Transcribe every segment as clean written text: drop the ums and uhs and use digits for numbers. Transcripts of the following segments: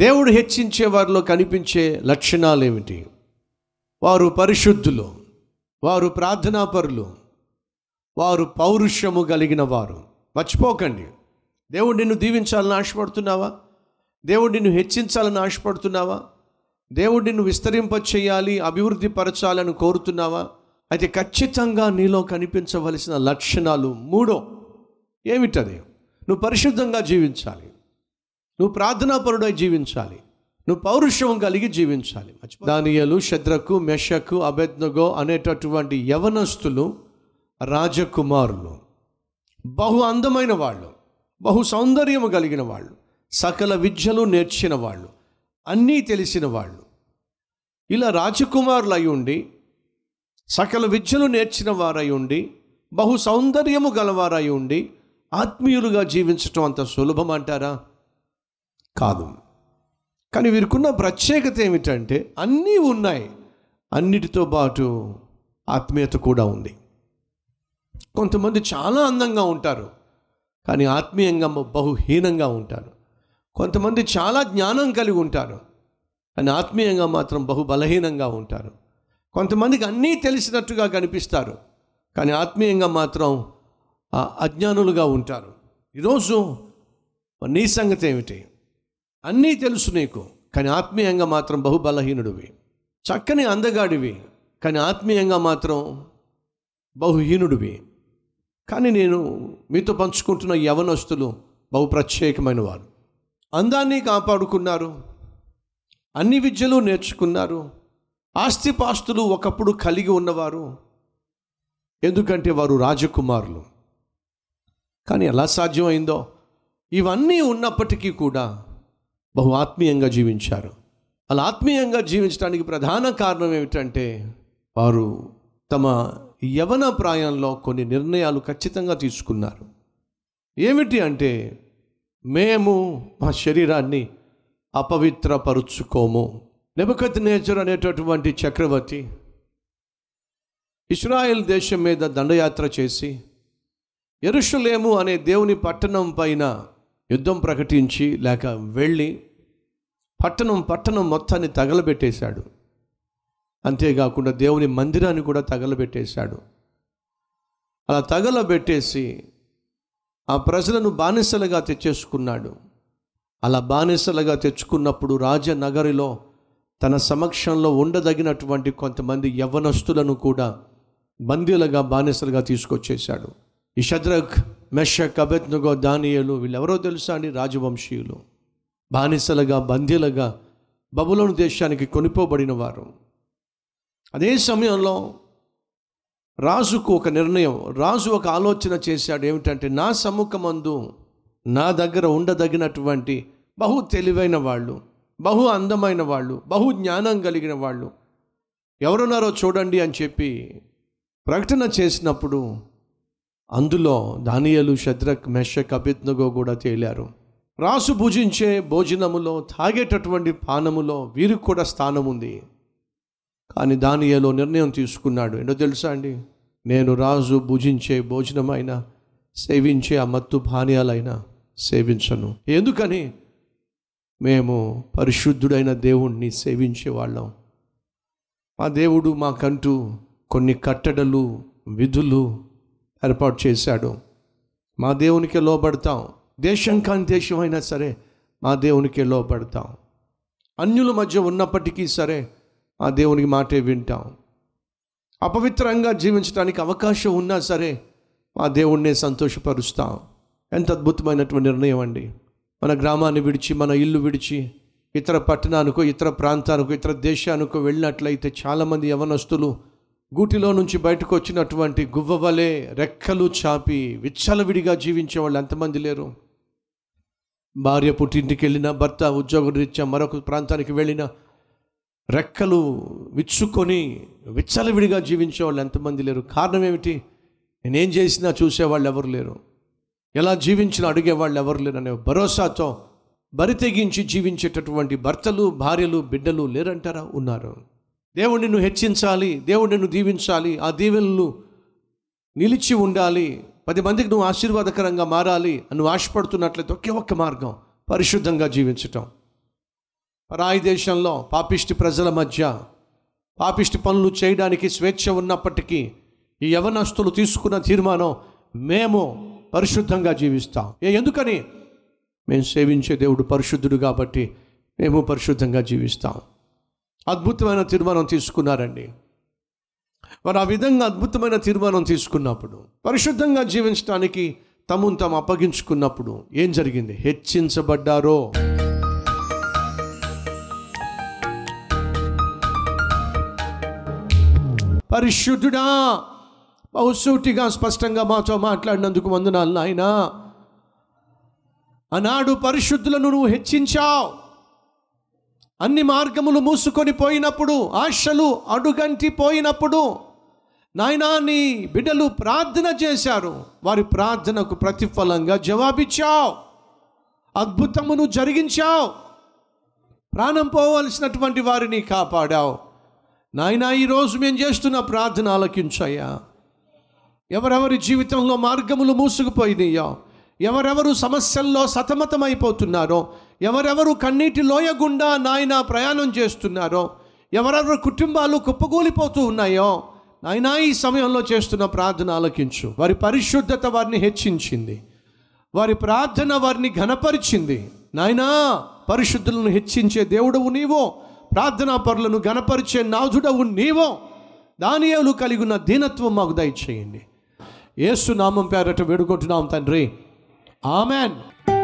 దేవుడు హెచ్చించే వారిలో కనిపించే లక్షణాలు ఏమిటి? వారు పరిశుద్ధులు, వారు ప్రార్థనాపరులు, వారు పౌరుషము కలిగిన వారు. మర్చిపోకండి, దేవుడు నిన్ను దీవించాలని ఆశపడుతున్నావా? దేవుడు నిన్ను హెచ్చించాలని ఆశపడుతున్నావా? దేవుడు నిన్ను విస్తరింపచేయాలి, అభివృద్ధి పరచాలని కోరుతున్నావా? అయితే ఖచ్చితంగా నీలో కనిపించవలసిన లక్షణాలు 3. ఏమిటది? నువ్వు పరిశుద్ధంగా జీవించాలి, నువ్వు ప్రార్థనాపరుడై జీవించాలి, నువ్వు పౌరుషం కలిగి జీవించాలి. దానియేలు, షద్రకు, మెషకు, అబేద్నెగో అనేటటువంటి యవనస్తులు రాజకుమారులు, బహు అందమైన వాళ్ళు, బహు సౌందర్యము కలిగిన వాళ్ళు, సకల విద్యలు నేర్చిన వాళ్ళు, అన్నీ తెలిసిన వాళ్ళు. ఇలా రాజకుమారులు అయి ఉండి, సకల విద్యలు నేర్చిన వారై ఉండి, బహు సౌందర్యము గలవారై ఉండి ఆత్మీయులుగా జీవించటం అంత సులభం అంటారా? కాదు. కానీ వీరికున్న ప్రత్యేకత ఏమిటంటే అన్నీ ఉన్నాయి, అన్నిటితో పాటు ఆత్మీయత కూడా ఉంది. కొంతమంది చాలా అందంగా ఉంటారు, కానీ ఆత్మీయంగా బహుహీనంగా ఉంటారు. కొంతమంది చాలా జ్ఞానం కలిగి ఉంటారు, కానీ ఆత్మీయంగా మాత్రం బహు బలహీనంగా ఉంటారు. కొంతమందికి అన్నీ తెలిసినట్టుగా కనిపిస్తారు, కానీ ఆత్మీయంగా మాత్రం అజ్ఞానులుగా ఉంటారు. ఈరోజు నీ సంగతి ఏమిటి? అన్నీ తెలుసు నీకు, కానీ ఆత్మీయంగా మాత్రం బహు బలహీనుడివి. చక్కని అందగాడివి, కానీ ఆత్మీయంగా మాత్రం బహుహీనుడివి. కానీ నేను మీతో పంచుకుంటున్న యవనస్తులు బహు ప్రత్యేకమైన వారు. అందాన్ని కాపాడుకున్నారు, అన్ని విద్యలు నేర్చుకున్నారు, ఆస్తిపాస్తులు ఒకప్పుడు కలిగి ఉన్నవారు. ఎందుకంటే వారు రాజకుమారులు. కానీ ఎలా సాధ్యమైందో, ఇవన్నీ ఉన్నప్పటికీ కూడా బహు ఆత్మీయంగా జీవించారు. అలా ఆత్మీయంగా జీవించడానికి ప్రధాన కారణం ఏమిటంటే వారు తమ యవన ప్రాయంలో కొన్ని నిర్ణయాలు ఖచ్చితంగా తీసుకున్నారు. ఏమిటి అంటే, మేము మా శరీరాన్ని అపవిత్రపరుచుకోము. నెబుకద్నెజరు అనేటటువంటి చక్రవర్తి ఇశ్రాయేల్ దేశం మీద దండయాత్ర చేసి యెరూషలేము అనే దేవుని పట్టణం పైన యుద్ధం ప్రకటించి లేక వెళ్ళి పట్టణం మొత్తాన్ని తగలబెట్టేశాడు. అంతేకాకుండా దేవుని మందిరాన్ని కూడా తగలబెట్టేశాడు. అలా తగలబెట్టేసి ఆ ప్రజలను బానిసలుగా తెచ్చేసుకున్నాడు. అలా బానిసలుగా తెచ్చుకున్నప్పుడు రాజనగరిలో తన సమక్షంలో ఉండదగినటువంటి కొంతమంది యవ్వనస్తులను కూడా బందీలుగా బానిసలుగా తీసుకొచ్చేశాడు. ఈ షద్రక్, మెషక్, అబేద్నెగో, దానియేలు వీళ్ళెవరో తెలుసా అండి? రాజవంశీయులు. బానిసలుగా, బందీలుగా బబులోను దేశానికి కొనిపోబడిన వారు. అదే సమయంలో రాజుకు ఒక నిర్ణయం, రాజు ఒక ఆలోచన చేశాడు. ఏమిటంటే, నా సముఖమందు నా దగ్గర ఉండదగినటువంటి బహు తెలివైన వాళ్ళు, బహు అందమైన వాళ్ళు, బహు జ్ఞానం కలిగిన వాళ్ళు ఎవరున్నారో చూడండి అని చెప్పి ప్రకటన చేసినప్పుడు అందులో దానియేలు, షద్రక్, మెషక్, అబేద్నెగో కూడా తేలారు. రాజు భుజించే భోజనములో, తాగేటటువంటి పానములో వీరికి కూడా స్థానం ఉంది. కానీ దానియేలు నిర్ణయం తీసుకున్నాడు. ఏంటో తెలుసా అండి? నేను రాజు భుజించే భోజనమైనా, సేవించే ఆ మత్తు పానీయాలైనా సేవించను. ఎందుకని? మేము పరిశుద్ధుడైన దేవుణ్ణి సేవించే వాళ్ళం. ఆ దేవుడు మాకంటూ కొన్ని కట్టడలు, విధులు ఏర్పాటు చేశాడు. మా దేవునికే లోబడతాం. దేశం కాని దేశం అయినా సరే మా దేవునికే లోబడతాం. అన్యుల మధ్య ఉన్నప్పటికీ సరే ఆ దేవునికి మాటే వింటాం. అపవిత్రంగా జీవించడానికి అవకాశం ఉన్నా సరే మా దేవుణ్ణే సంతోషపరుస్తాం. ఎంత అద్భుతమైనటువంటి నిర్ణయం అండి! మన గ్రామాన్ని విడిచి, మన ఇల్లు విడిచి ఇతర పట్టణానికో, ఇతర ప్రాంతానికో, ఇతర దేశానికో వెళ్ళినట్లయితే చాలామంది యవనస్తులు గూటిలో నుంచి బయటకు వచ్చినటువంటి గువ్వవలే రెక్కలు చాపి విచ్చలవిడిగా జీవించే వాళ్ళు ఎంతమంది లేరు? భార్య పుట్టింటికి వెళ్ళినా, భర్త ఉద్యోగరీత్యా మరొక ప్రాంతానికి వెళ్ళినా రెక్కలు విచ్చుకొని విచ్చలవిడిగా జీవించే వాళ్ళు ఎంతమంది లేరు? కారణం ఏమిటి? నేనేం చేసినా చూసేవాళ్ళు ఎవరు లేరు, ఎలా జీవించినా అడిగేవాళ్ళు ఎవరు లేరు అనే భరోసాతో బరి తెగించి జీవించేటటువంటి భర్తలు, భార్యలు, బిడ్డలు లేరంటారా? ఉన్నారు. దేవుడు నిన్ను హెచ్చించాలి, దేవుడు నిన్ను దీవించాలి, ఆ దీవెనలు నిలిచి ఉండాలి, 10 మందికి నువ్వు ఆశీర్వాదకరంగా మారాలి అని ఆశపడుతున్నట్లయితే ఒకే ఒక్క మార్గం పరిశుద్ధంగా జీవించటం. పరాయి దేశంలో పాపిష్టి ప్రజల మధ్య పాపిష్టి పనులు చేయడానికి స్వేచ్ఛ ఉన్నప్పటికీ ఈ యవనస్తులు తీసుకున్న తీర్మానం, మేము పరిశుద్ధంగా జీవిస్తాం. ఎందుకని? మేము సేవించే దేవుడు పరిశుద్ధుడు కాబట్టి మేము పరిశుద్ధంగా జీవిస్తాం. అద్భుతమైన తీర్మానం తీసుకున్నారండి. వారు ఆ విధంగా అద్భుతమైన తీర్మానం తీసుకున్నప్పుడు, పరిశుద్ధంగా జీవించడానికి తమను తాము అప్పగించుకున్నప్పుడు ఏం జరిగింది? హెచ్చించబడ్డారో. పరిశుద్ధుడా, బహుసూటిగా స్పష్టంగా మాతో మాట్లాడినందుకు వందనాలు నాయనా. ఆనాడు పరిశుద్ధులను నువ్వు హెచ్చించావు. అన్ని మార్గములు మూసుకొని పోయినప్పుడు, ఆశలు అడుగంటి పోయినప్పుడు నాయనా నీ బిడ్డలు ప్రార్థన చేశారు. వారి ప్రార్థనకు ప్రతిఫలంగా జవాబిచ్చావు, అద్భుతమును జరిగించావు, ప్రాణం పోవలసినటువంటి వారిని కాపాడావు. నాయనా ఈరోజు మేము చేస్తున్న ప్రార్థన ఆలకించయ్యా. ఎవరెవరి జీవితంలో మార్గములు మూసుకుపోయినాయో, ఎవరెవరు సమస్యల్లో సతమతమైపోతున్నారో, ఎవరెవరు కన్నీటి లోయ గుండా నాయన ప్రయాణం చేస్తున్నారో, ఎవరెవరు కుటుంబాలు కుప్పగూలిపోతూ ఉన్నాయో, నాయనా ఈ సమయంలో చేస్తున్న ప్రార్థన ఆలకించు. వారి పరిశుద్ధత వారిని హెచ్చించింది, వారి ప్రార్థన వారిని ఘనపరిచింది. నాయనా పరిశుద్ధులను హెచ్చించే దేవుడవు నీవో, ప్రార్థనా పరులను ఘనపరిచే నాథుడవు నీవో. దానియేలు కలిగిన దీనత్వం మాకు దయచేయండి. యేసు నామం పేరట వేడుకుంటున్నాం తండ్రి, ఆమెన్.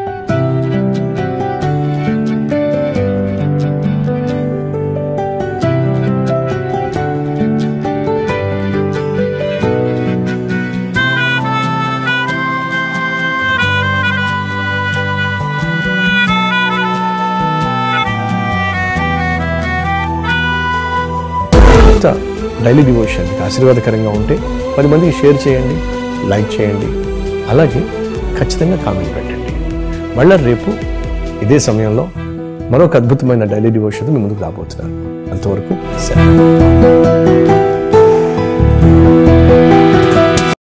డైలీ డివోషన్ మీకు ఆశీర్వాదకరంగా ఉంటే 10 మందికి షేర్ చేయండి, లైక్ చేయండి, అలాగే ఖచ్చితంగా కామెంట్ పెట్టండి. మళ్ళీ రేపు ఇదే సమయంలో మరొక అద్భుతమైన డైలీ డివోషన్ మీ ముందుకు రాబోతున్నాను. అంతవరకు సెలవు.